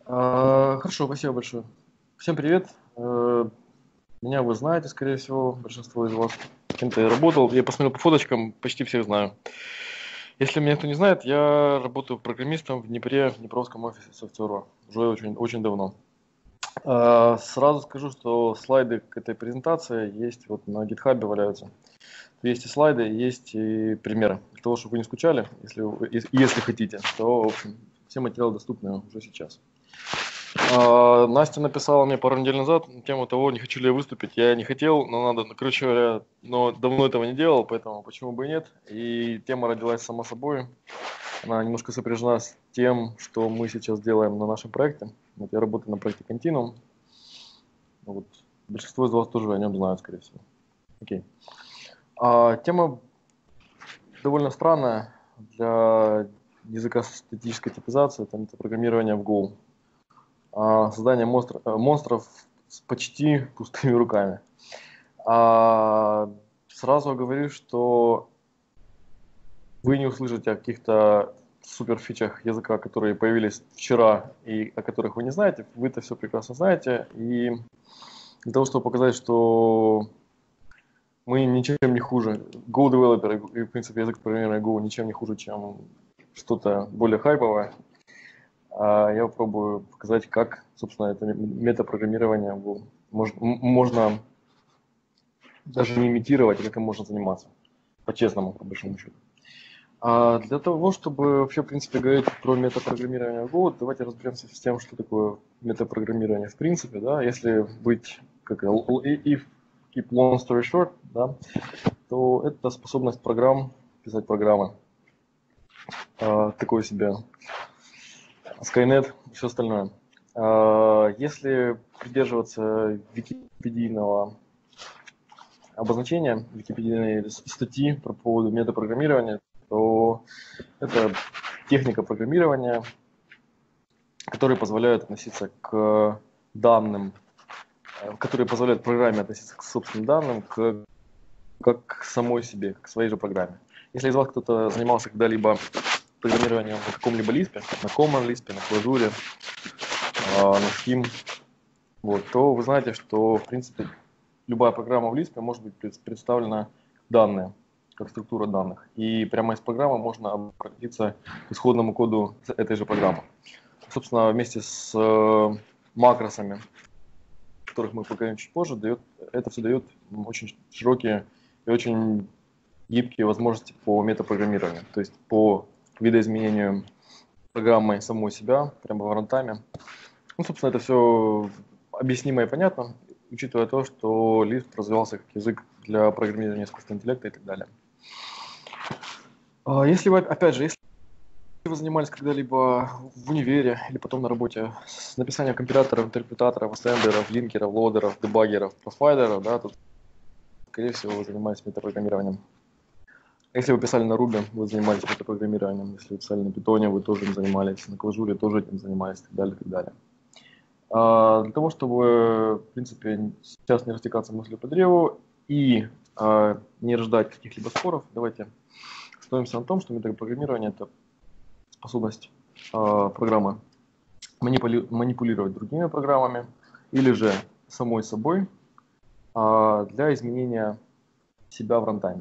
Хорошо, спасибо большое. Всем привет. Меня вы знаете, скорее всего, большинство из вас. С кем-то я работал. Я посмотрел по фоточкам, почти всех знаю. Если меня кто не знает, я работаю программистом в Днепре, в Днепровском офисе Software уже очень давно. Сразу скажу, что слайды к этой презентации есть вот на GitHub валяются. Есть и слайды, есть и примеры. Для того, чтобы вы не скучали, если хотите, то, в общем, все материалы доступны уже сейчас. Настя написала мне пару недель назад на тему того, не хочу ли я выступить. Я не хотел, но надо, короче говоря, но давно этого не делал, поэтому почему бы и нет. И тема родилась сама собой. Она немножко сопряжена с тем, что мы сейчас делаем на нашем проекте. Вот я работаю на проекте Continuum. Вот. Большинство из вас тоже о нем знают, скорее всего. Окей. Тема довольно странная для языка статической типизации, это метапрограммирование в Go. Создание монстров с почти пустыми руками. Сразу говорю, что вы не услышите о каких-то супер фичах языка, которые появились вчера и о которых вы не знаете. Вы это все прекрасно знаете. И для того, чтобы показать, что мы ничем не хуже, Go Developer и, в принципе, язык программирования Go ничем не хуже, чем что-то более хайповое, я попробую показать, как, собственно, это метапрограммирование можно даже не имитировать, а как им можно заниматься. По-честному, по большому счету. Для того, чтобы вообще, в принципе, говорить про метапрограммирование в Go, давайте разберемся с тем, что такое метапрограммирование в принципе. Да? Если быть, if keep long story short, да, то это способность программ писать программы. Такое себе Skynet и все остальное. Если придерживаться википедийного обозначения, википедийной статьи по поводу метапрограммирования, то это техника программирования, которая позволяет относиться к данным, которые позволяют программе относиться к собственным данным, как к самой себе, к своей же программе. Если из вас кто-то занимался когда-либо программированием на каком-либо лиспе, на Common Lisp, на Clojure, на Scheme, вот, то вы знаете, что, в принципе, любая программа в Lisp может быть представлена данные, как структура данных. И прямо из программы можно обратиться к исходному коду этой же программы. Собственно, вместе с макросами, о которых мы поговорим чуть позже, это все дает очень широкие и очень гибкие возможности по метапрограммированию, то есть по видоизменению программы самой себя, прямо в рантайме. Ну, собственно, это все объяснимо и понятно, учитывая то, что Lisp развивался как язык для программирования искусственного интеллекта и так далее. Если вы, опять же, если вы занимались когда-либо в универе или потом на работе с написанием компиляторов, интерпретаторов, ассемблеров, линкеров, лодеров, дебаггеров, профайдеров, да, то, скорее всего, вы занимаетесь метапрограммированием. Если вы писали на Ruby, вы занимались метапрограммированием. Если вы писали на Python, вы тоже этим занимались. На Clojure тоже этим занимались и так далее, и так далее. Для того, чтобы, в принципе, сейчас не растекаться мыслью по древу и не ждать каких-либо споров, давайте остановимся на том, что метапрограммирование – это способность программы манипулировать другими программами или же самой собой для изменения себя в рантайме.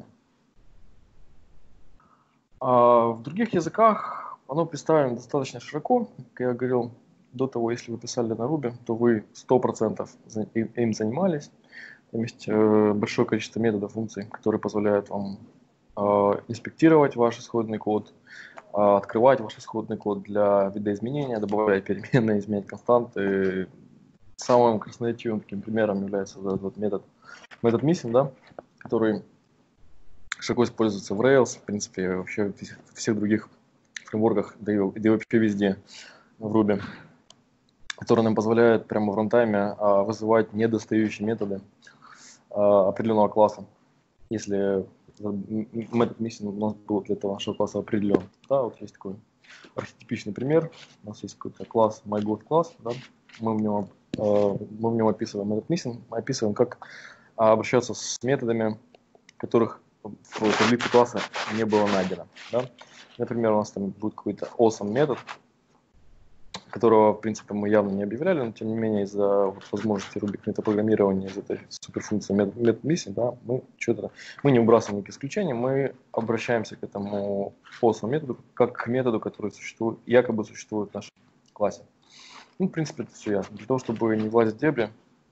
В других языках оно представлено достаточно широко. Как я говорил до того, если вы писали на Ruby, то вы 100% им занимались. Там есть большое количество методов, функций, которые позволяют вам инспектировать ваш исходный код, открывать ваш исходный код для видоизменения, добавлять переменные, изменять константы. Самым красноречивым таким примером является этот метод missing, да, который широко используется в Rails, в принципе, вообще в всех других фреймворках, да и вообще везде в Ruby, который нам позволяет прямо в рантайме вызывать недостающие методы определенного класса, если метод missing у нас был для этого нашего класса определен. Да, вот есть такой архетипичный пример. У нас есть какой-то класс myGod-класс, да? мы в нем описываем метод missing, мы описываем, как обращаться с методами, которых в таблице класса не было найдено. Да? Например, у нас там будет какой-то awesome метод, которого, в принципе, мы явно не объявляли, но тем не менее из-за вот возможности Ruby метапрограммирования, из этой суперфункции MetMissing, да, мы не выбрасываем никаких исключений, мы обращаемся к этому false методу как к методу, который якобы существует в нашем классе. Ну, в принципе, это все ясно. Для того, чтобы не влазить в дебри,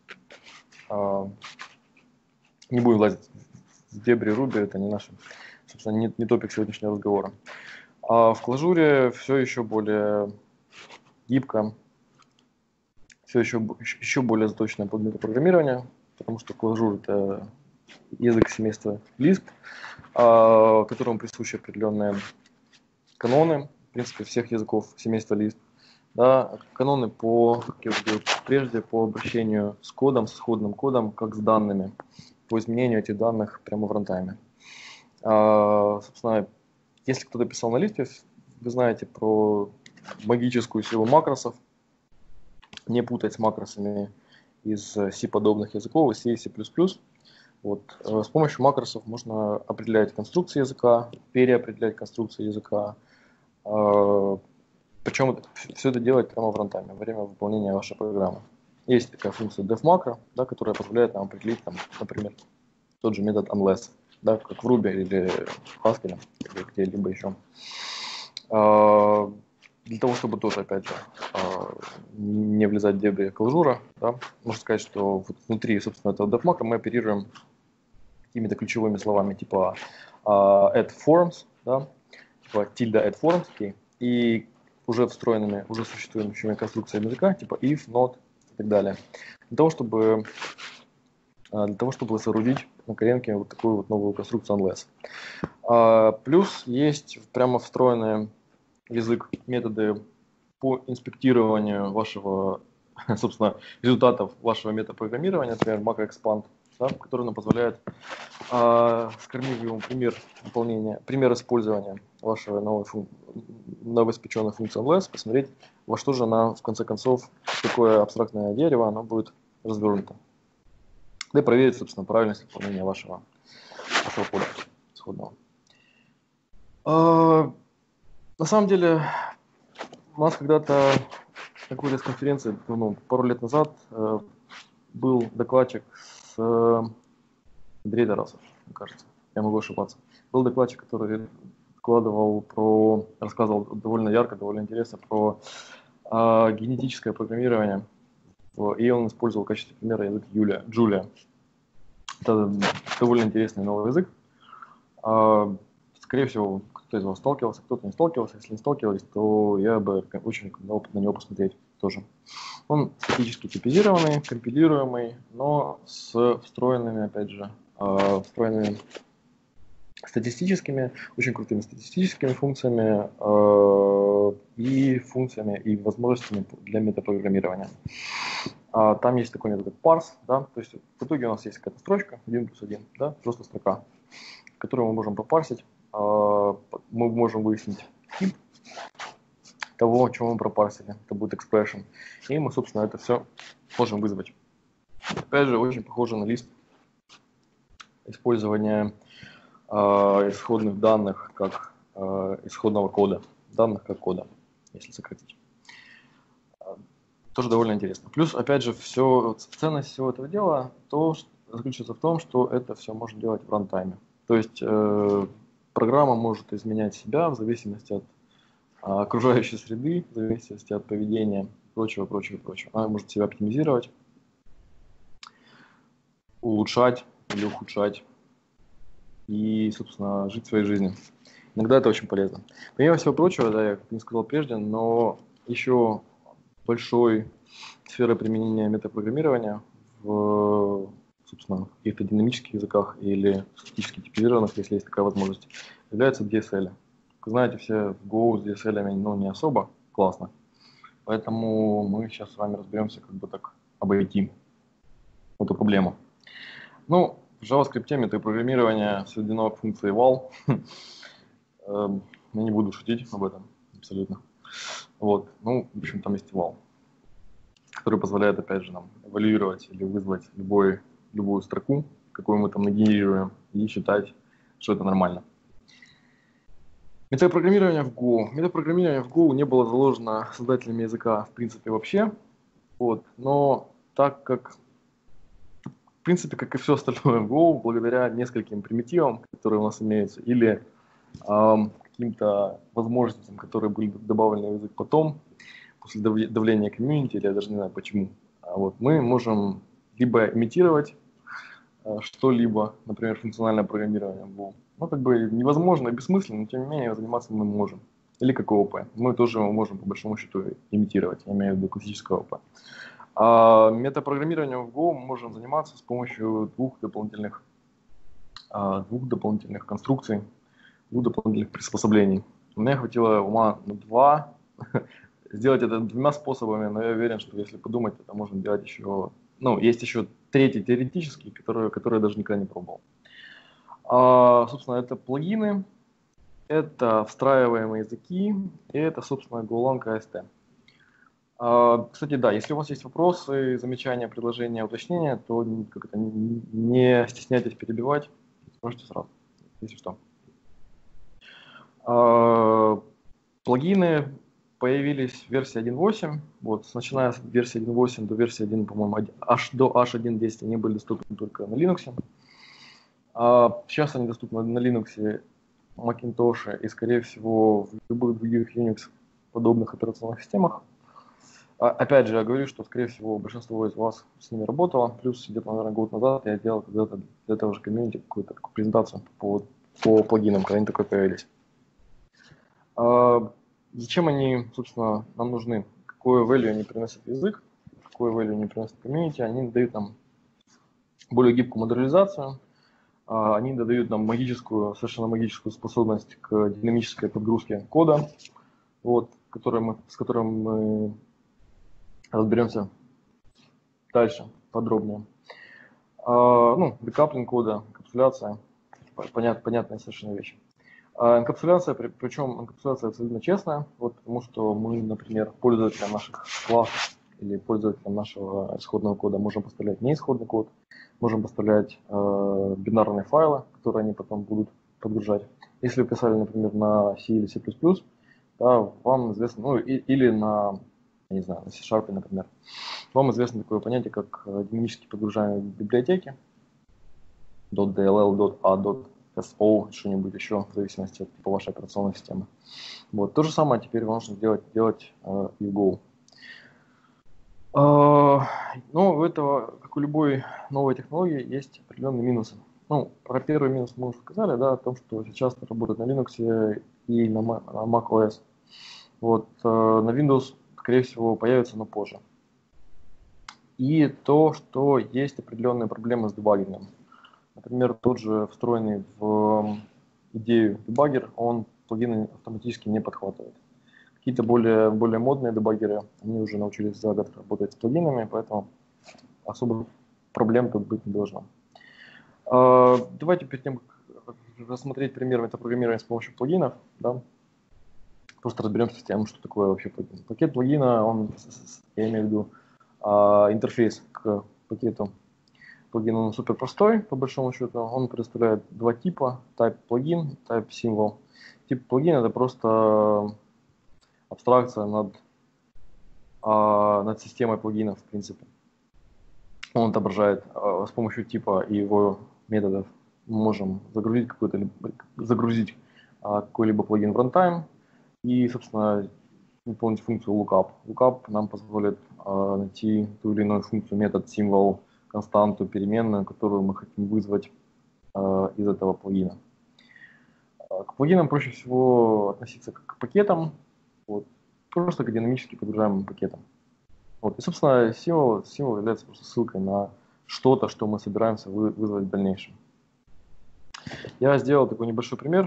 не будем влазить в дебри Ruby, это не наш, собственно, не топик сегодняшнего разговора. А в Clojure все еще более гибко, все еще более заточено под метапрограммирование, потому что Clojure — это язык семейства Lisp, которому присущи определенные каноны, в принципе, всех языков семейства Lisp. Да, каноны как я уже говорил прежде, по обращению с кодом, с исходным кодом, как с данными, по изменению этих данных прямо в рантайме. Собственно, если кто-то писал на Lisp, вы знаете про магическую силу макросов. Не путать с макросами из C-подобных языков, из C и C++. Вот. С помощью макросов можно определять конструкции языка, переопределять конструкции языка. Причем все это делать прямо в рантайме, во время выполнения вашей программы. Есть такая функция defmacro, да, которая позволяет нам определить, там, например, тот же метод unless, да, как в Ruby или в Haskell, или где-либо еще. Для того, чтобы тоже, опять же, не влезать в дебри Clojure, да, можно сказать, что вот внутри, собственно, этого defmacro мы оперируем какими-то ключевыми словами типа add forms, да, типа tilde add forms, okay, и уже встроенными, уже существующими конструкциями языка, типа if, not и так далее. Для того, чтобы соорудить на коленке вот такую вот новую конструкцию unless. Плюс есть прямо встроенные язык методы по инспектированию вашего, собственно, результатов вашего метапрограммирования, например, macroexpand, да, который нам позволяет, скормив ему пример использования вашей новоиспеченной функции unless, посмотреть, во что же она, в конце концов, такое абстрактное дерево, оно будет развернуто. Да и проверить, собственно, правильность выполнения вашего кода исходного. На самом деле, у нас когда-то на какой-то конференции, пару лет назад, был докладчик с Андрей Тарасов, мне кажется, я могу ошибаться. Был докладчик, который рассказывал довольно ярко, довольно интересно про генетическое программирование, и он использовал в качестве примера язык Julia. Это довольно интересный новый язык. Скорее всего, кто-то из вас сталкивался, кто-то не сталкивался. Если не сталкивались, то я бы очень рекомендовал на него посмотреть тоже. Он статически типизированный, компилируемый, но с встроенными, опять же, статистическими, очень крутыми статистическими функциями и функциями и возможностями для метапрограммирования. Там есть такой метод parse, да, то есть в итоге у нас есть какая-то строчка 1+1, да, просто строка, которую мы можем пропарсить. Мы можем выяснить тип того, чего мы пропарсили. Это будет expression. И мы, собственно, это все можем вызвать. Опять же, очень похоже на Lisp. Использование исходных данных как исходного кода. Данных как кода, если сократить. Тоже довольно интересно. Плюс, опять же, ценность всего этого дела заключается в том, что это все можно делать в рантайме. То есть программа может изменять себя в зависимости от окружающей среды, в зависимости от поведения, прочего. Она может себя оптимизировать, улучшать или ухудшать и, собственно, жить своей жизнью. Иногда это очень полезно. Помимо всего прочего, да, я не сказал прежде, но большой сферой применения метапрограммирования в, собственно, каких-то динамических языках или статически типизированных, если есть такая возможность, является DSL. Как знаете, все в Go с DSL не особо классно, поэтому мы сейчас с вами разберемся, как бы так обойти эту проблему. В JavaScript метапрограммирование сведено к функции val. Я не буду шутить об этом абсолютно. В общем, там есть val, который позволяет, опять же, нам эвалюировать или вызвать любую строку, какую мы там нагенерируем, и считать, что это нормально. Метапрограммирование в Go. Метапрограммирование в Go не было заложено создателями языка в принципе вообще. Вот. Но так как, в принципе, как и все остальное в Go, благодаря нескольким примитивам, которые у нас имеются, или каким-то возможностям, которые были добавлены в язык потом, после давления комьюнити, или я даже не знаю почему, вот, мы можем либо имитировать что-либо, например, функциональное программирование в Go. Ну, как бы невозможно и бессмысленно, но тем не менее заниматься мы можем. Или как ООП. Мы тоже можем, по большому счету, имитировать, я имею в виду классическое ООП. А метапрограммированием в Go мы можем заниматься с помощью двух дополнительных конструкций, двух дополнительных приспособлений. У меня хватило ума на два. Сделать это двумя способами, но я уверен, что если подумать, это можно делать еще... Ну, есть еще третий теоретический, который я даже никогда не пробовал. Собственно, это плагины, это встраиваемые языки, и это, собственно, Golang AST. Кстати, да, если у вас есть вопросы, замечания, предложения, уточнения, то как-то не стесняйтесь перебивать, можете сразу, если что. Плагины появились в версии 1.8, вот, начиная с версии 1.8 до версии 1, по-моему, аж до H1.10 они были доступны только на Linux. Сейчас они доступны на Linux, Macintosh и, скорее всего, в любых других Unix подобных операционных системах. Опять же, я говорю, что, скорее всего, большинство из вас с ними работало. Плюс где-то, наверное, год назад я делал когда-то для этого же комьюнити какую-то такую презентацию по плагинам, когда они только появились. Зачем они, собственно, нам нужны? Какое value они приносят в язык, какое value они приносят в комьюнити? Они дают нам более гибкую модуляризацию, они додают нам совершенно магическую способность к динамической подгрузке кода, вот, с которым мы разберемся дальше подробнее. Декаплинг кода, энкапсуляция, понятная совершенно вещь. Энкапсуляция, причем энкапсуляция абсолютно честная, вот, потому что мы, например, пользователям наших классов или пользователям нашего исходного кода можем поставлять не исходный код, можем поставлять бинарные файлы, которые они потом будут подгружать. Если вы писали, например, на C или C++, да, вам известно, или на, я не знаю, на C-Sharp, например, вам известно такое понятие, как динамически подгружаемые библиотеки, .dll, .a, .so, что-нибудь еще, в зависимости от типа вашей операционной системы. Вот. То же самое теперь вам нужно делать и в Go. Но у этого, как у любой новой технологии, есть определенные минусы. Про первый минус мы уже сказали, да, о том, что сейчас работает на Linux и на macOS. Вот, на Windows, скорее всего, появится, но позже. И то, что есть определенные проблемы с дебагингом. Например, тот же встроенный в идею дебаггер, он плагины автоматически не подхватывает. Какие-то более модные дебаггеры, они уже научились за год работать с плагинами, поэтому особых проблем тут быть не должно. Давайте перед тем, как рассмотреть пример метапрограммирования с помощью плагинов, да, просто разберемся с тем, что такое вообще плагин. Пакет плагина, я имею в виду интерфейс к пакету плагин, он супер простой, по большому счету. Он представляет два типа: type плагин, type символ. Тип плагин — это просто абстракция над системой плагинов, в принципе. Он отображает с помощью типа и его методов. Мы можем загрузить какой-либо плагин в runtime и, собственно, выполнить функцию lookup. Lookup нам позволит найти ту или иную функцию, метод, символ, константу, переменную, которую мы хотим вызвать из этого плагина. К плагинам проще всего относиться как к пакетам, вот, просто к динамически подгружаемым пакетам. Вот. И, собственно, символ является просто ссылкой на что-то, что мы собираемся вызвать в дальнейшем. Я сделал такой небольшой пример.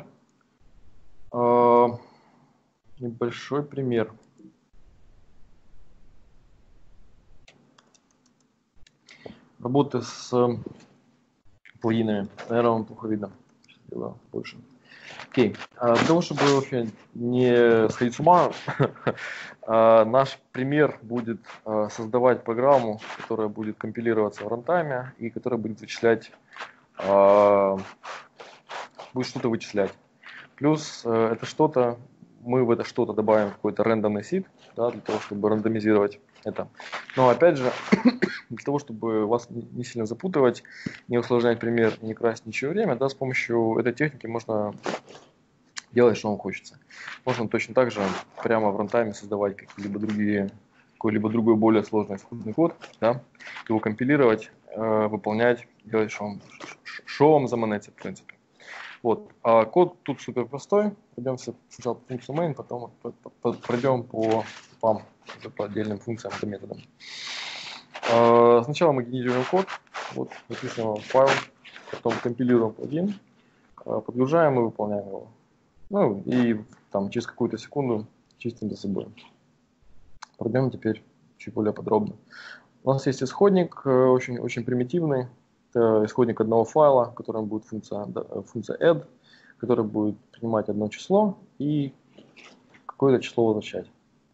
Работы с плагинами. Наверное, вам плохо видно. Сейчас сделаю больше. Окей. Для того, чтобы вообще не сходить с ума, наш пример будет создавать программу, которая будет компилироваться в рантайме и которая будет будет что-то вычислять. Плюс это что-то, мы в это что-то добавим какой-то рандомный seed, да, для того, чтобы рандомизировать это. Но опять же, для того, чтобы вас не сильно запутывать, не усложнять пример, не красть ничего время, да, с помощью этой техники можно делать, что вам хочется. Можно точно так же прямо в рантайме создавать какой-либо другой более сложный исходный код, да, его компилировать, выполнять, делать, что вам заманется, в принципе. Вот. А код тут супер простой. Пройдемся сначала по функции main, потом пройдем по типам, по отдельным функциям, по методам. Сначала мы генерируем код, вот, записываем файл, потом компилируем плагин, подгружаем и выполняем его. Ну и там через какую-то секунду чистим за собой. Пройдем теперь чуть более подробно. У нас есть исходник, очень примитивный. Это исходник одного файла, в котором будет функция add, которая будет принимать одно число и какое-то число возвращать.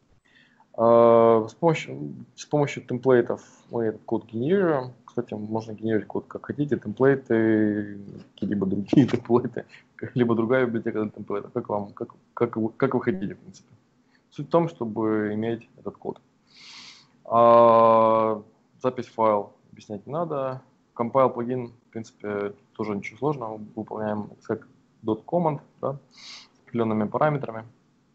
С помощью темплейтов мы этот код генерируем. Кстати, можно генерировать код как хотите, темплейты, какие-либо другие темплейты, какая-либо другая библиотека для темплейтов, как вы хотите, в принципе. Суть в том, чтобы иметь этот код. Запись файл объяснять не надо. Compile плагин, в принципе, тоже ничего сложного. Выполняем как .command, да, с определенными параметрами.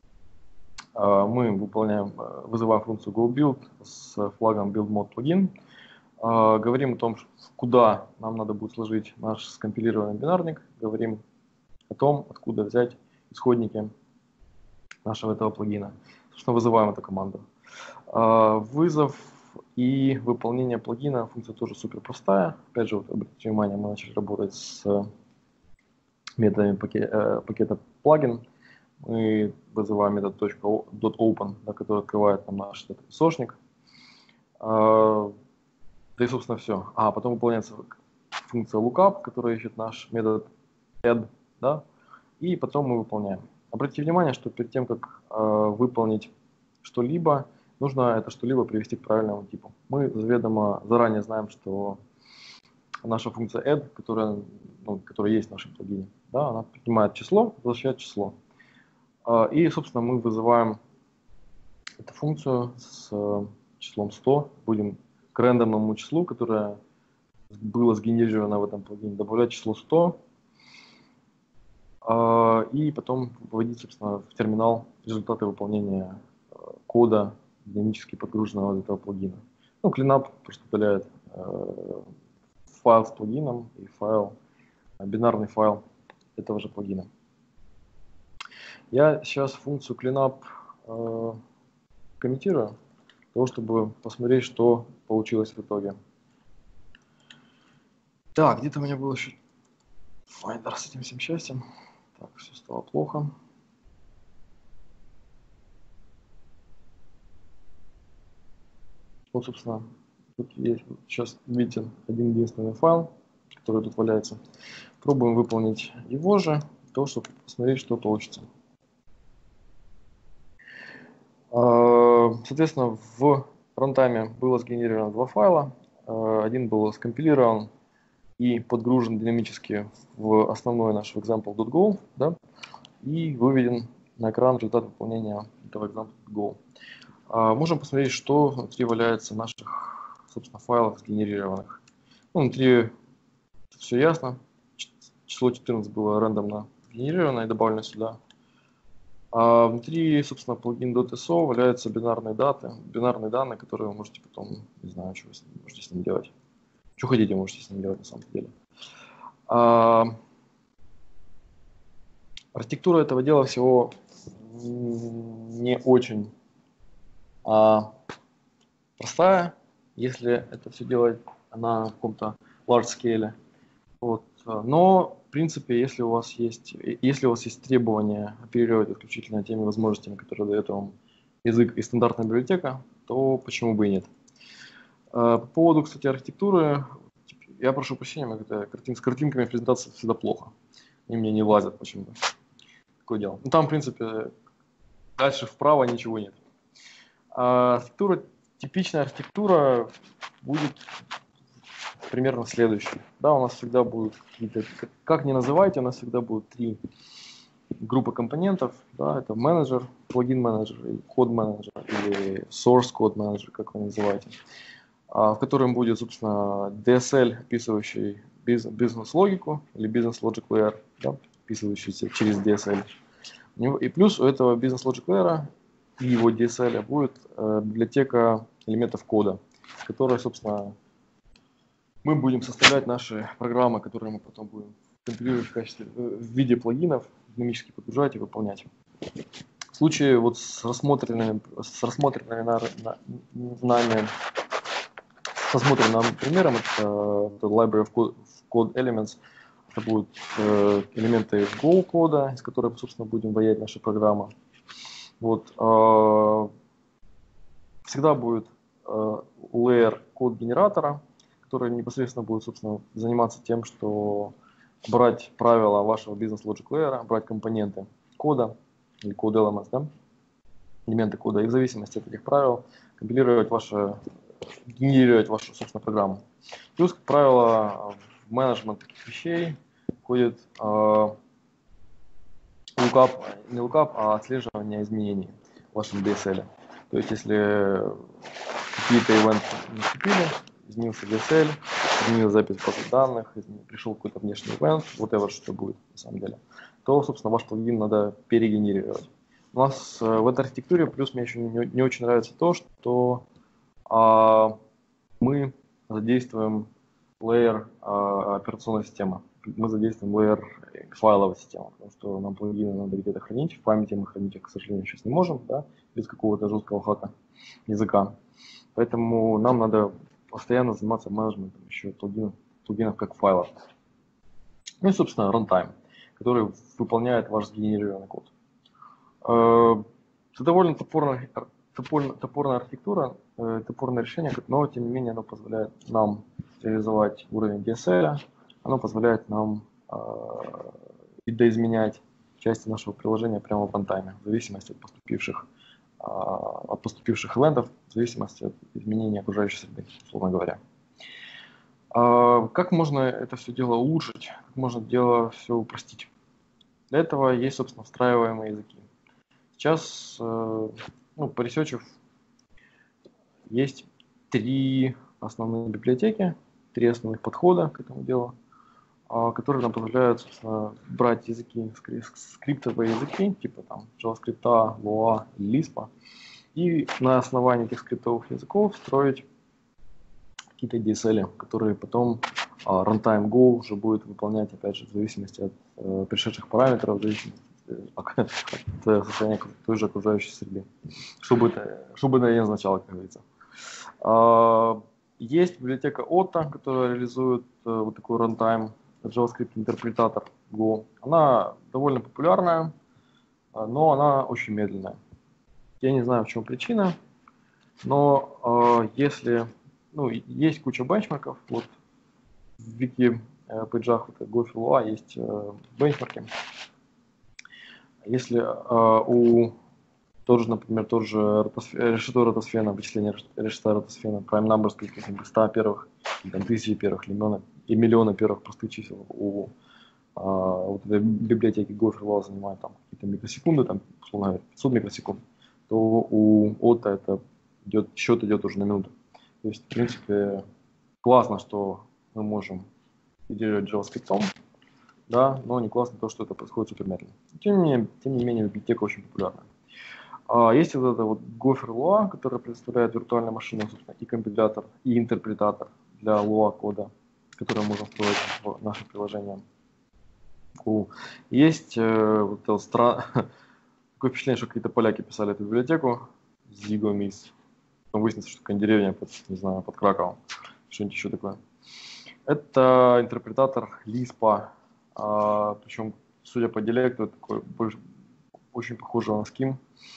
Мы вызываем функцию goBuild с флагом buildMod плагин. Говорим о том, куда нам надо будет сложить наш скомпилированный бинарник. Говорим о том, откуда взять исходники нашего этого плагина. Собственно, вызываем эту команду. Вызов и выполнение плагина, функция тоже супер простая. Опять же, вот, обратите внимание, мы начали работать с методами пакета плагин. Мы вызываем метод .open, да, который открывает нам наш источник. Да и, собственно, все. Потом выполняется функция lookup, которая ищет наш метод add, да, и потом мы выполняем. Обратите внимание, что перед тем, как выполнить что-либо, нужно это что-либо привести к правильному типу. Мы заведомо заранее знаем, что наша функция add, которая есть в нашем плагине, да, она принимает число, возвращает число. И, собственно, мы вызываем эту функцию с числом 100, будем к рандомному числу, которое было сгенерировано в этом плагине, добавлять число 100, и потом вводить, собственно, в терминал результаты выполнения кода, динамически подгруженного из этого плагина. Ну, cleanup просто удаляет файл с плагином и бинарный файл этого же плагина. Я сейчас функцию cleanup комментирую, для того, чтобы посмотреть, что получилось в итоге. Так, где-то у меня был еще Finder с этим всем счастьем. Так, все стало плохо. Вот, собственно, тут есть, сейчас видите, один единственный файл, который тут валяется. Пробуем выполнить его же, для того, чтобы посмотреть, что получится. Соответственно, в рантайме было сгенерировано два файла. Один был скомпилирован и подгружен динамически в основной наш example.go, да, и выведен на экран результат выполнения этого example.go. Можем посмотреть, что внутри валяется наших, собственно, файлов сгенерированных. Ну, внутри все ясно. Число 14 было рандомно сгенерировано и добавлено сюда. Внутри, собственно, плагин .so валяются бинарные данные, которые вы можете потом, не знаю, что вы можете с ним делать. Что хотите, можете с ним делать на самом деле. Архитектура этого дела всего не очень простая, если это все делать на каком-то large scale. Вот. Но, в принципе, если у вас есть требования оперировать исключительно теми возможностями, которые дает вам язык и стандартная библиотека, то почему бы и нет. По поводу, кстати, архитектуры, я прошу прощения, с картинками презентация всегда плохо. Они мне не влазят почему-то. Такое дело. Ну, там, в принципе, дальше вправо ничего нет. Типичная архитектура будет примерно следующая. Да, у нас всегда будут какие-то, как ни называйте, у нас всегда будут три группа компонентов, да, это менеджер, плагин менеджер, или код менеджер, или source code менеджер, как вы называете, в котором будет, собственно, DSL, описывающий бизнес-логику, или бизнес-logic layer, да, описывающийся через DSL. И плюс у этого бизнес-logic layer и его DSL будет библиотека элементов кода, которая, собственно, мы будем составлять наши программы, которые мы потом будем компилировать в виде плагинов, динамически подгружать и выполнять. В случае вот с рассмотренным примером, это Library of Code Elements, это будут элементы Go кода, из которых, собственно, будем ваять наши программы. Вот, всегда будет layer код-генератора, который непосредственно будет, собственно, заниматься тем, что брать правила вашего бизнес-logic layer, брать компоненты кода или code elements, да, элементы кода, и в зависимости от этих правил генерировать вашу, собственно, программу. Плюс, как правило, в менеджмент таких вещей входит не lookup, а отслеживание изменений в вашем DSL. То есть, если какие-то ивенты наступили, изменился DSL, изменилась запись базы данных, пришел какой-то внешний ивент, whatever, что будет на самом деле, то, собственно, ваш плагин надо перегенерировать. У нас в этой архитектуре плюс мне еще не очень нравится то, что мы задействуем layer операционной системы. Мы задействуем layer файловой системы, потому что нам плагины надо где-то хранить. В памяти мы хранить их, к сожалению, сейчас не можем, да, без какого-то жесткого хака языка. Поэтому нам надо постоянно заниматься менеджментом еще плагинов как файлов. Ну и, собственно, runtime, который выполняет ваш сгенерированный код. Это довольно топорная архитектура, топорное решение, но тем не менее оно позволяет нам реализовать уровень DSL, оно позволяет нам видоизменять части нашего приложения прямо в рантайме, в зависимости от поступивших ивентов, в зависимости от изменения окружающей среды, условно говоря. Как можно это все дело улучшить, как можно дело все упростить? Для этого есть, собственно, встраиваемые языки. Сейчас, по ресерчу есть 3 основные библиотеки, 3 основных подхода к этому делу, которые нам позволяют, собственно, брать языки, скриптовые языки, типа там JavaScript, Lua, Lisp, и на основании этих скриптовых языков строить какие-то DSL, которые потом runtime Go уже будет выполнять, опять же, в зависимости от пришедших параметров, в зависимости от состояния той же окружающей среды. Что бы это ни означало, как говорится. Есть библиотека Otto, которая реализует вот такой runtime JavaScript интерпретатор Go. Она довольно популярная, но она очень медленная. Я не знаю, в чем причина, но есть куча бенчмарков. Вот в вики-пейджах GoFLOA есть бенчмарки. Если тот же решето ротосфена, вычисление решета ротосфена, prime numbers, каких-нибудь 100 первых, там, 1000 первых, и миллиона первых простых чисел у вот этой библиотеки GoFLOA занимает там какие-то микросекунды, там, условно говоря, 500 микросекунд, то у Otto счет идет уже на минуту. То есть, в принципе, классно, что мы можем генерировать JavaScript, да, но не классно то, что это происходит супер медленно. Тем не менее, библиотека очень популярна. Есть вот это вот Gopher Lua, который предоставляет виртуальную машину, собственно, и компилятор, и интерпретатор для Lua кода, который можно встроить в наше приложение. Есть такое впечатление, что какие-то поляки писали эту библиотеку, ZigoMis. Потом выяснится, что такая деревня под Краковом, что-нибудь еще такое. Это интерпретатор Lisp, причем, судя по диалекту, это такой очень похожий на Scheme,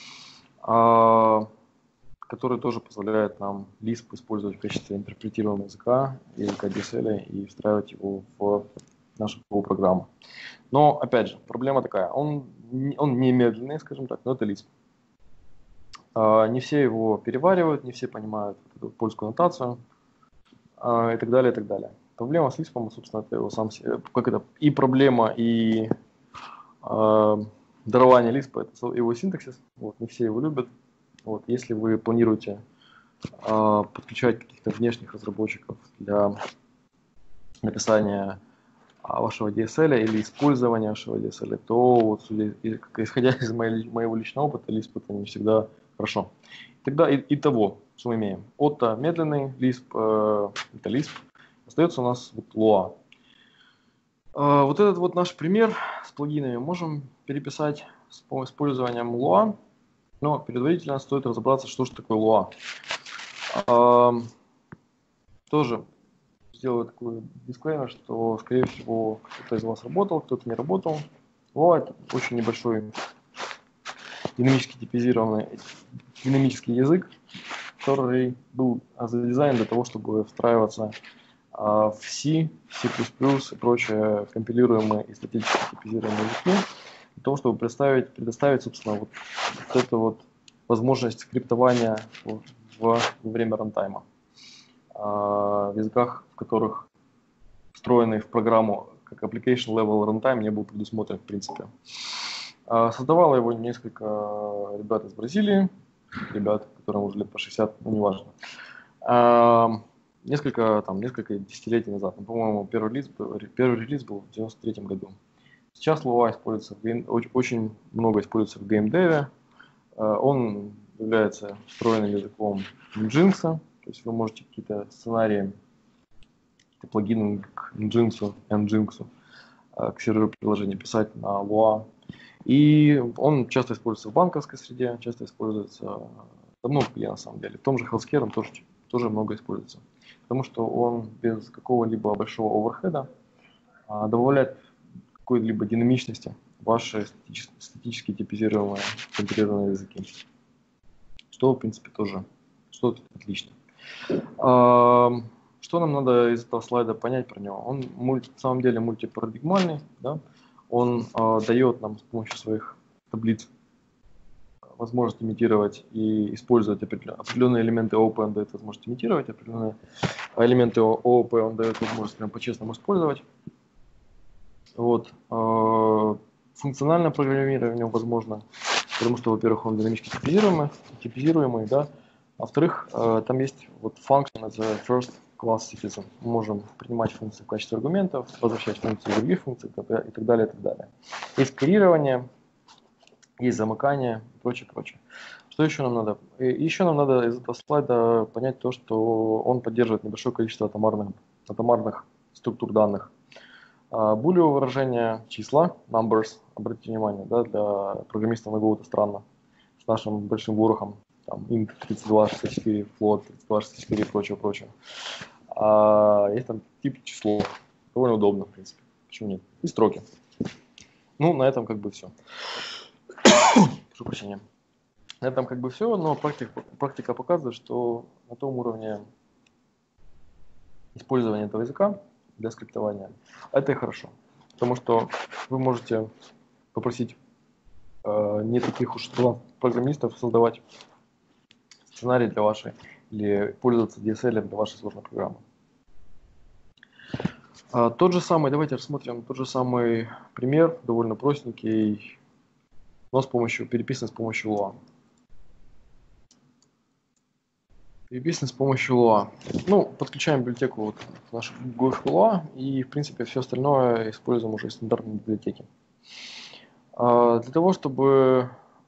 который тоже позволяет нам Lisp использовать в качестве интерпретируемого языка DSL и встраивать его в нашу программу. Но, опять же, проблема такая, он не медленный, скажем так, но это Lisp. Не все его переваривают, не все понимают эту польскую нотацию и так далее, и так далее. Проблема с Lisp, собственно, это его сам себе, и проблема, и дарование Lisp, это его синтаксис, вот, не все его любят. Вот, если вы планируете подключать каких-то внешних разработчиков для написания вашего DSL или использования вашего DSL, то вот, исходя из моего личного опыта, Lisp это не всегда хорошо. Тогда итого, что мы имеем? Отто медленный, Lisp это Lisp, остается у нас вот Lua. Вот этот вот наш пример с плагинами можем переписать с использованием Lua, но предварительно стоит разобраться, что же такое Lua. Тоже сделаю такой дисклеймер, что, скорее всего, кто-то из вас работал, кто-то не работал. Lua это очень небольшой динамически типизированный динамический язык, который был задизайнен для того, чтобы встраиваться в C, C++ и прочие компилируемые и статически типизированные языки, для того, чтобы предоставить, собственно, вот эту вот возможность скриптования во время рантайма. В языках, в которых встроенный в программу как application level runtime не был предусмотрен в принципе. Создавало его несколько ребят из Бразилии, которым уже лет по 60, ну неважно. Несколько десятилетий назад, по-моему, первый релиз был в 93 году. Сейчас Lua используется очень много используется в геймдеве. Он является встроенным языком Nginx, то есть вы можете какие-то сценарии, плагины к Nginx, к серверу приложения писать на Lua. И он часто используется в банковской среде, часто используется, да много где на самом деле. В том же healthcare он тоже много используется. Потому что он без какого-либо большого оверхеда добавляет какой-либо динамичности в ваши статически типизированные компилированные языки. Что, в принципе, тоже отлично. Что нам надо из этого слайда понять про него? Он на самом деле мультипарадигмальный, да? Он дает нам с помощью своих таблиц возможность имитировать и использовать определенные элементы ООП, он дает возможность имитировать, определенные элементы ООП он дает возможность прям по-честному использовать. Вот. Функциональное программирование в нем возможно, потому что, во-первых, он динамически типизируемый, да, а во-вторых, там есть вот function as a first class citizen. Мы можем принимать функции в качестве аргументов, возвращать функции в других функций и так далее, и так далее. Есть скорирование, есть замыкание и прочее. Что еще нам надо? Еще нам надо из этого слайда понять то, что он поддерживает небольшое количество атомарных структур данных. Булевое выражение числа, numbers, обратите внимание, да, для программистов на Go это странно, с нашим большим ворохом, там, int 32, 64, float 32, 64 и прочее. Есть там тип число, довольно удобно, в принципе, почему нет, и строки. Ну, на этом как бы все. Прошу прощения. На этом как бы все, но практика показывает, что на том уровне использования этого языка для скриптования, это и хорошо. Потому что вы можете попросить не таких уж программистов создавать сценарий для вашей, или пользоваться DSL для вашей сложной программы. Давайте рассмотрим тот же самый пример, довольно простенький, но переписан с помощью Lua. Переписан с помощью Lua. Ну, подключаем библиотеку вот в нашу Lua, и, в принципе, все остальное используем уже из стандартной библиотеки. Для того, чтобы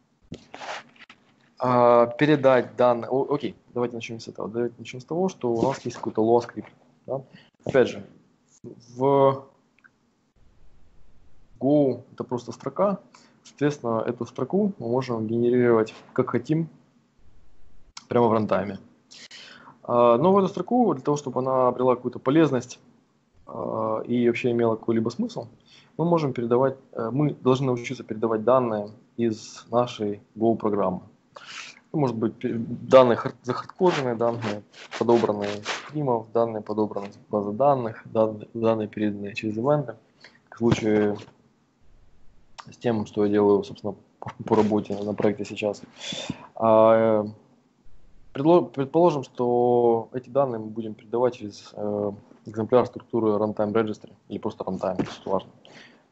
передать данные... Окей, давайте начнем с этого. Давайте начнем с того, что у нас есть какой-то Lua скрипт. Да? Опять же, в Go это просто строка. Соответственно, эту строку мы можем генерировать как хотим, прямо в рантайме. Но в эту строку, для того, чтобы она обрела какую-то полезность и вообще имела какой-либо смысл, мы должны научиться передавать данные из нашей Go-программы. Может быть, данные захардкоденные, данные подобранные из стримов, данные подобранные из базы данных, данные переданные через ивенты. В случае с тем, что я делаю, собственно, по работе на проекте сейчас. Предположим, что эти данные мы будем передавать через экземпляр структуры runtime registry или просто runtime, что важно.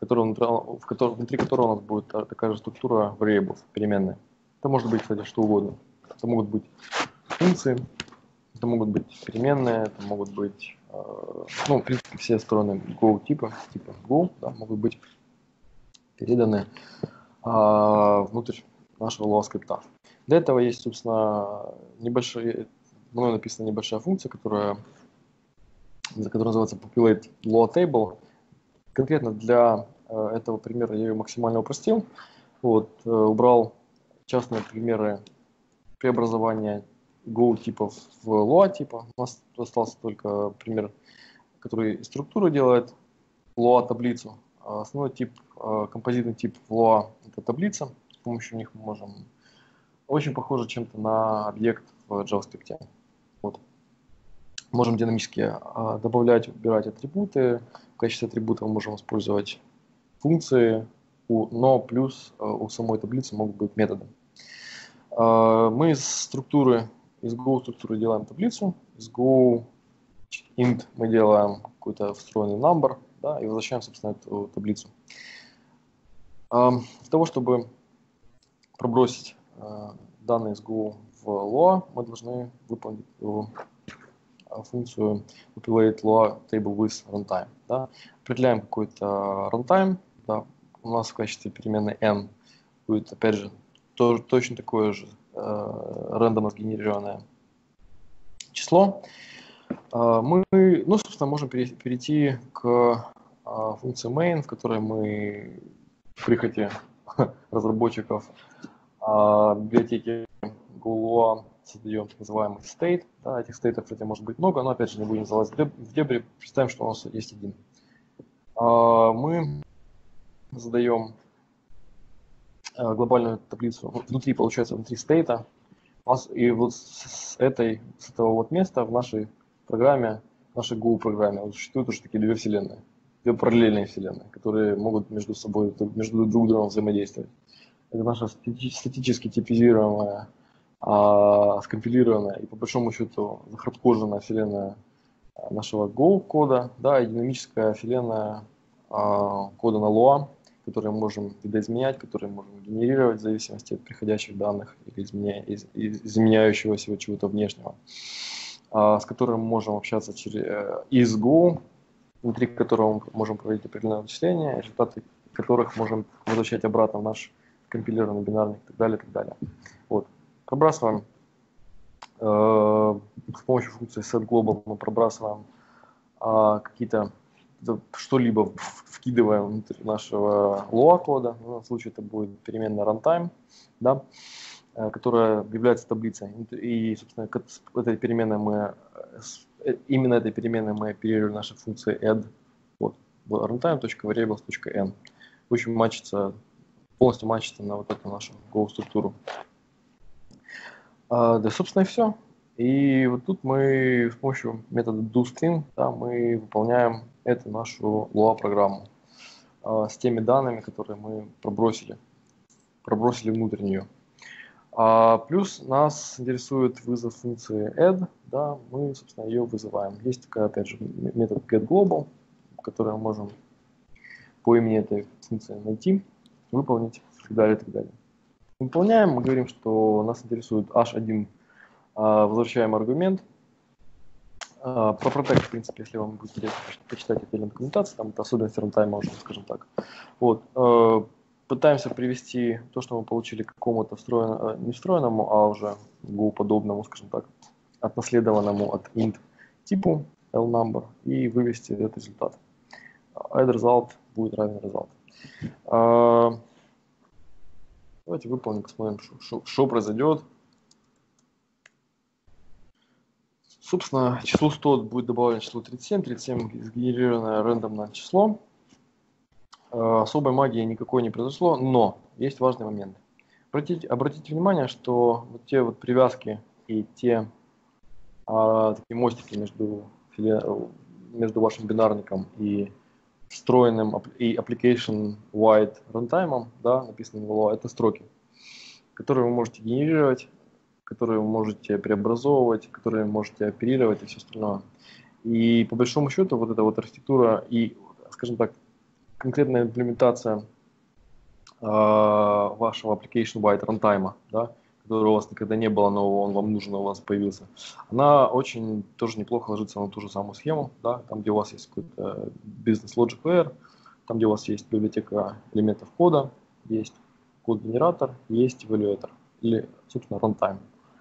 внутри которого у нас будет такая же структура variables, переменные. Это может быть, кстати, что угодно. Это могут быть функции, это могут быть переменные, это могут быть, ну, в принципе, все стороны Go типа Go, да, могут быть переданы внутрь нашего Lua скрипта. Для этого есть, собственно, мной написана небольшая функция, которая называется populate Lua table. Конкретно для этого примера я ее максимально упростил. Вот, убрал частные примеры преобразования Go типов в Lua типа. У нас остался только пример, который из структуры делает Lua таблицу. Основной тип, композитный тип в Lua — это таблица. С помощью них мы можем очень похоже чем-то на объект в JavaScript. Вот. Можем динамически добавлять, убирать атрибуты. В качестве атрибута мы можем использовать функции, но плюс у самой таблицы могут быть методы. Мы из структуры, из Go структуры делаем таблицу, из Go int мы делаем какой-то встроенный number, да, и возвращаем, собственно, эту таблицу. Для того, чтобы пробросить данные из Go в Lua, мы должны выполнить функцию populate Lua table with runtime. Да. Определяем какой-то runtime. Да. У нас в качестве переменной n будет, опять же, точно такое же рандомно сгенерированное число. Мы, ну, собственно, можем перейти к функции main, в которой мы в прихоти разработчиков библиотеки GoLua создаем так называемый state. Да, этих стейтов, кстати, может быть много, но опять же не будем залазить в дебри. Представим, что у нас есть один. Мы задаем глобальную таблицу внутри, получается, внутри стейта. И вот с этого вот места в нашей программе, в нашей Go программе существуют уже такие две вселенные, две параллельные вселенные, которые могут между собой, между друг другом взаимодействовать. Это наша статически типизируемая, скомпилированная и по большому счету захардкоженная вселенная нашего Go кода, да, и динамическая вселенная кода на Lua, которые мы можем видоизменять, которые мы можем генерировать в зависимости от приходящих данных или изменяющегося чего-то внешнего, с которым мы можем общаться из Go, внутри которого мы можем проводить определенные вычисления, результаты которых можем возвращать обратно в наш компилированный бинарник и так далее, и так далее. Вот. Пробрасываем с помощью функции setGlobal мы пробрасываем какие-то что-либо вкидываем внутрь нашего Lua кода. В данном случае это будет переменная runtime, да, которая является таблицей. И, собственно, именно этой переменной мы оперируем нашей функцией add. Вот, runtime.variables.n. Очень полностью матчится на вот эту нашу Go структуру. Да, собственно, и все. И вот тут мы с помощью метода doString, да, мы выполняем эту нашу Lua программу с теми данными, которые мы пробросили внутрь нее. Плюс нас интересует вызов функции add, да, мы, собственно, ее вызываем. Есть такая, опять же, метод getGlobal, который мы можем по имени этой функции найти, выполнить и так далее, и так далее. Выполняем, мы говорим, что нас интересует h1 возвращаем аргумент. Про Protect, в принципе, если вам будет интересно почитать отдельную документацию, там это особенности рантайма уже, скажем так. Вот. Пытаемся привести то, что мы получили к какому-то не встроенному, а уже Go-подобному, скажем так, отнаследованному от int типу LNumber и вывести этот результат. Add result будет равен result. Давайте выполним, посмотрим, что произойдет. Собственно, числу 100 будет добавлено число 37. 37 сгенерированное рандомное число. Особой магии никакой не произошло, но есть важный момент. Обратите внимание, что вот те вот привязки и те такие мостики между вашим бинарником и встроенным и application-wide runtime, да, написанным в Lua, это строки, которые вы можете генерировать, которые вы можете преобразовывать, которые вы можете оперировать и все остальное. И по большому счету вот эта вот архитектура и, скажем так, конкретная имплементация вашего application white runtime, да, которого у вас никогда не было, но он вам нужен, у вас появился, она очень тоже неплохо ложится на ту же самую схему, да, там, где у вас есть какой-то business logic layer, там, где у вас есть библиотека элементов кода, есть код-генератор, есть evaluator, или, собственно, runtime.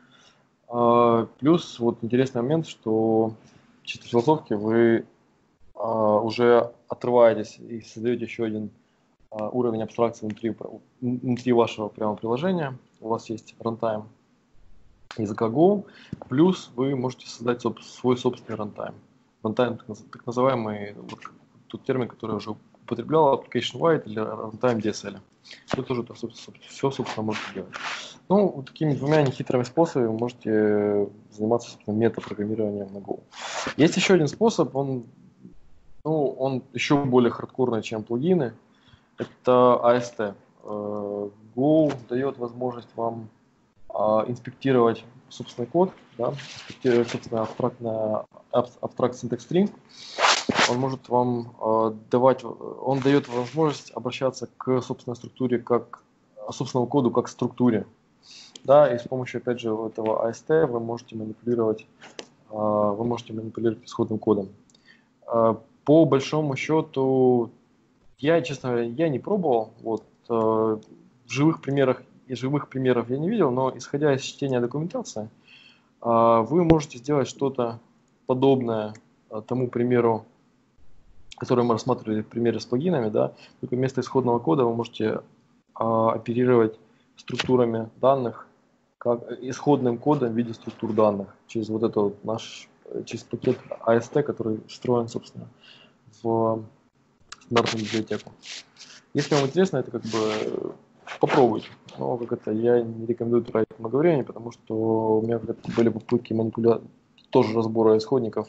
Плюс вот интересный момент, что чисто философски вы уже отрываетесь и создаете еще один уровень абстракции внутри вашего прямо приложения. У вас есть runtime языка Go, плюс вы можете создать свой собственный runtime. Runtime так называемый, вот, тот термин, который уже употреблял, application white или runtime DSL. Вы тоже это все, собственно, можете делать. Ну, вот такими двумя нехитрыми способами вы можете заниматься, собственно, метапрограммированием на Go. Есть еще один способ, он еще более хардкорный, чем плагины. Это AST. Go дает возможность вам инспектировать собственный код, да, инспектировать, собственно, абстракт syntax string. Он может вам он дает возможность обращаться к собственной структуре собственному коду как к структуре. Да, и с помощью, опять же, этого AST вы можете манипулировать исходным кодом. По большому счету, честно говоря, я не пробовал. Вот, живых примеров я не видел, но исходя из чтения документации, вы можете сделать что-то подобное тому примеру, который мы рассматривали в примере с плагинами, да, только вместо исходного кода вы можете оперировать структурами данных, как исходным кодом в виде структур данных, через вот этот через пакет AST, который встроен, собственно, в стандартную библиотеку. Если вам интересно, это как бы попробуйте. Но я не рекомендую тратить много времени, потому что у меня были попытки тоже разбора исходников,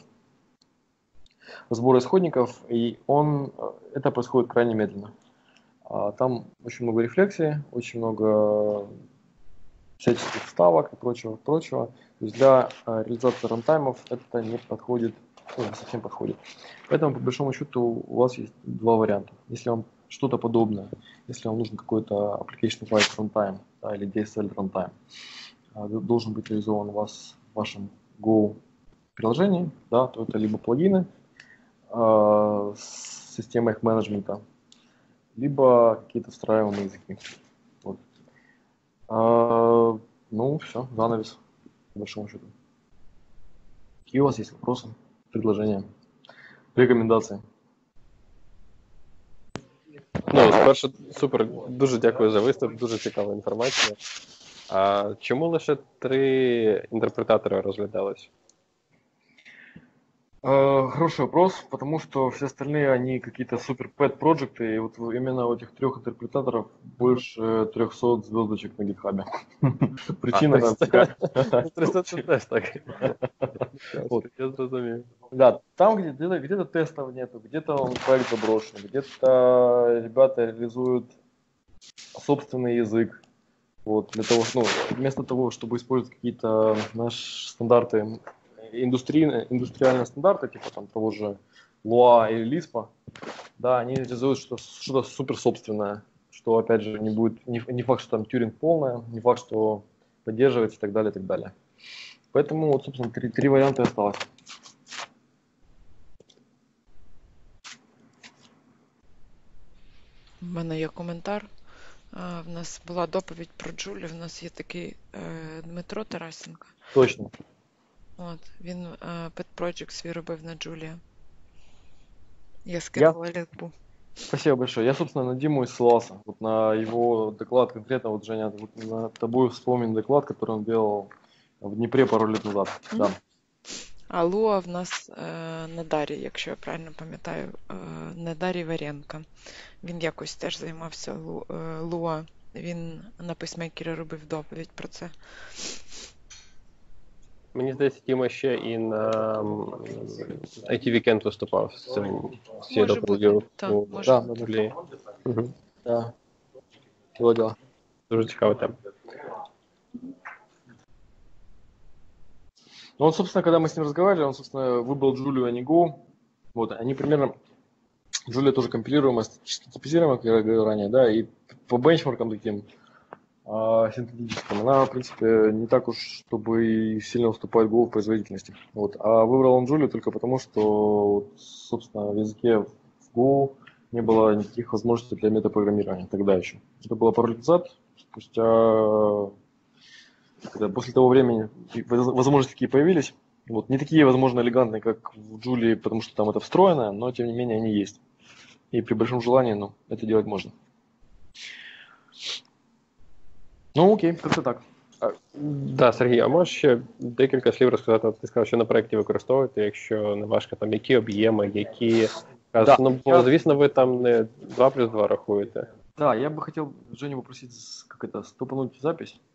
и это происходит крайне медленно. Там очень много рефлексии, очень много всяческих вставок и прочего. То есть для реализации рантаймов это не совсем подходит. Поэтому, по большому счету, у вас есть два варианта. Если вам что-то подобное, если вам нужен какой-то application white runtime, да, или DSL runtime, должен быть реализован у вас в вашем Go приложении, да, то это либо плагины с системой их менеджмента, либо какие-то встраиваемые языки. Вот. Все, занавес, по большому счету. Какие у вас есть вопросы, предложения, рекомендації? Спершу, супер, дуже дякую за виступ, дуже цікава інформація. А чому лише 3 інтерпретатора розглядались? Хороший вопрос, потому что все остальные, они какие-то супер pet проекты, и вот именно у этих 3 интерпретаторов больше 300 звездочек на гитхабе. Причина такая. 300 це теж так. Я зрозумів. Да, там где-то тестов нету, где-то он проект заброшен, где-то ребята реализуют собственный язык. Вот, для того, вместо того, чтобы использовать какие-то наши стандарты, индустриальные стандарты, типа там того же Lua или Lisp, да, они реализуют что-то супер собственное, что, опять же, не будет, не факт, что там тюринг полная, не факт, что поддерживается и так далее, и так далее. Поэтому, вот, собственно, три варианта осталось. У мене є коментар. В нас була доповідь про Джулі. В нас є такий Дмитро Тарасенко. Точно. От, він Pet Project свій робив на Джулі. Я скинула лінку. Спасибо большое. Я, собственно, на Диму и ссылался. Вот на его доклад конкретно, вот, Женя, вот на тобой вспомнен доклад, который он делал в Дніпрі пару лет назад. Mm-hmm. Да. А Луа в нас Недарій, якщо я правильно пам'ятаю, Недарій Варенко. Він якось теж займався Луа. Він на письмейкері робив доповідь про це. Мені здається, Тіма ще і на IT Weekend виступав з цією доповіддю. Може бути. Да. Чего дела? Дуже цікава тема. Ну, он, собственно, когда мы с ним разговаривали, он, собственно, выбрал Джулию, а не Go. Вот, они примерно Julia тоже компилируемая, статически типизируемая, как я говорил ранее, да, и по бенчмаркам таким синтетическим, она, в принципе, не так уж, чтобы и сильно уступает Go в производительности. Вот. А выбрал он Julia только потому, что, собственно, в языке в Go не было никаких возможностей для метапрограммирования тогда еще. Это было пару лет назад, после того времени возможности такие появились. Вот. Не такие, возможно, элегантные, как в Julia, потому что там это встроено, но, тем не менее, они есть. И при большом желании, ну, это делать можно. Ну, окей, как-то так. Да, Сергій, а можеш ще декілька слів розказати? Ти сказав, що на проєкті використовуєте, якщо не важко, там які об'єми, які... Да. Ну, бо, звісно, ви там не 2+2 рахуєте. Да, я бы хотел Женю попросить стопануть запись.